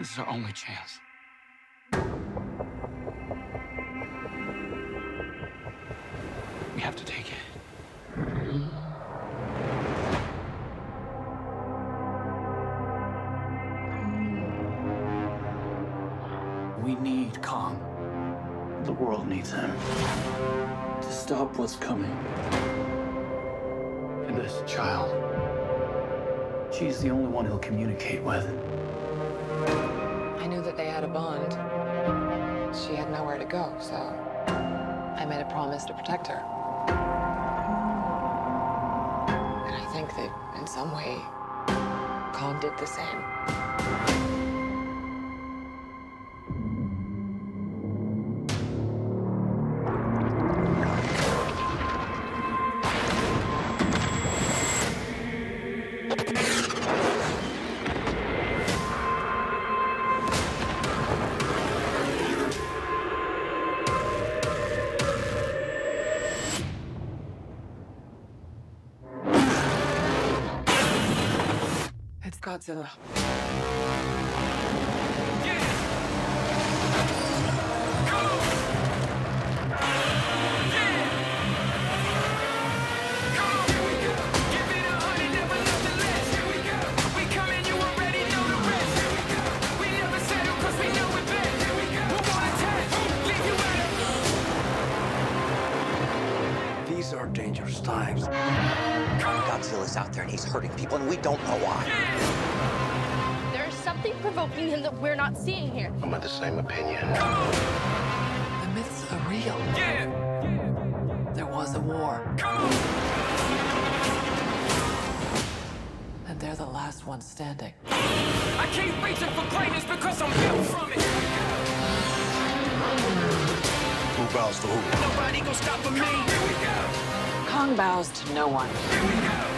This is our only chance. We have to take it. We need Kong. The world needs him to stop what's coming. And this child, she's the only one he'll communicate with. I knew that they had a bond. She had nowhere to go, so I made a promise to protect her. And I think that in some way, Kong did the same. It's Godzilla. These are dangerous times. Godzilla's out there and he's hurting people, and we don't know why. There's something provoking him that we're not seeing here. I'm of the same opinion. The myths are real. There was a war. And they're the last ones standing. I keep reaching for greatness because I'm built from it. Who bows to who? Nobody gonna stop me. Here we go. Kong bows to no one. Here we go.